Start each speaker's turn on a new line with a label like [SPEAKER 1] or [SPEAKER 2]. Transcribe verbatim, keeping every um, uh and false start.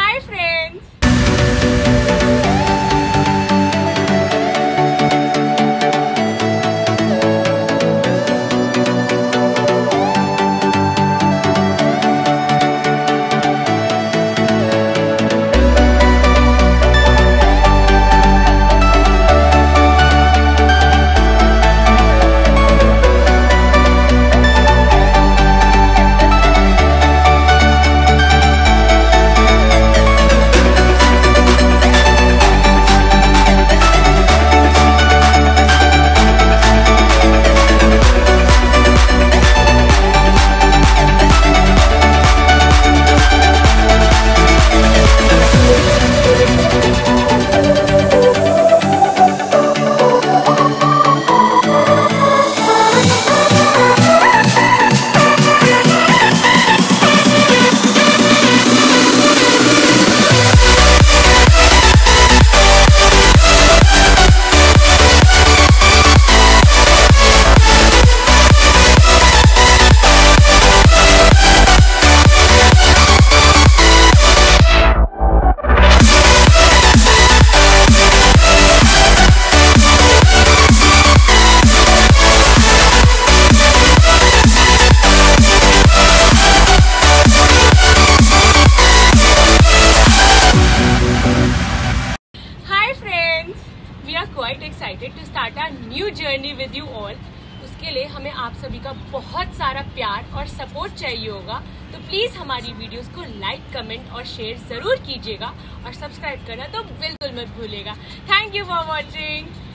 [SPEAKER 1] Hi friends! Quite excited to start our new journey with you all. उसके लिए हमें आप सभी का बहुत सारा प्यार और सपोर्ट चाहिए होगा, तो प्लीज़ हमारी वीडियोस को लाइक, कमेंट और शेयर ज़रूर कीजिएगा और सब्सक्राइब करना तो बिल्कुल मत भूलिएगा। Thank you for watching.